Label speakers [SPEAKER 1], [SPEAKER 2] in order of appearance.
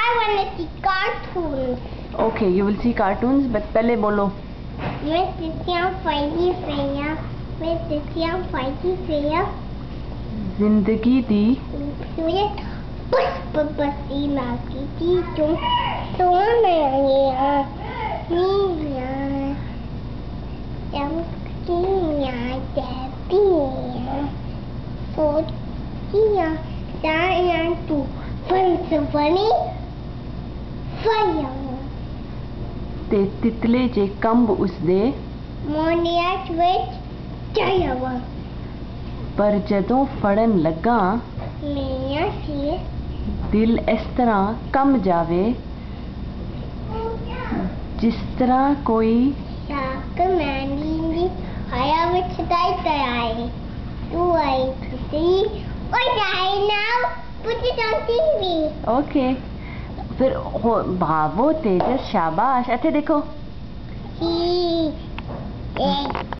[SPEAKER 1] want to see cartoons.
[SPEAKER 2] Okay, you will see cartoons, but पहले बोलो. जिंदगी दी
[SPEAKER 1] पुष्प पसीना की चीजों सोनिया नीया चमकिया जैतिया सोचिया जाया तू पंचवनी फया
[SPEAKER 2] ते तितले जे कंब उसदे
[SPEAKER 1] मोनिया विच जाया
[SPEAKER 2] पर जदों फड़न लगा
[SPEAKER 1] मेरा सिर
[SPEAKER 2] दिल इस तरह कम जावे जिस तरह कोई
[SPEAKER 1] शाक मैंने आया विच दाई तराए तू आई थी और जाए now put it on TV.
[SPEAKER 2] Okay. फिर भावो तेजस शाबाश अच्छे देखो